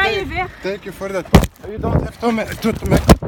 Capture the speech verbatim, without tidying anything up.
rijden weer. Thank you for that. You don't have to, to make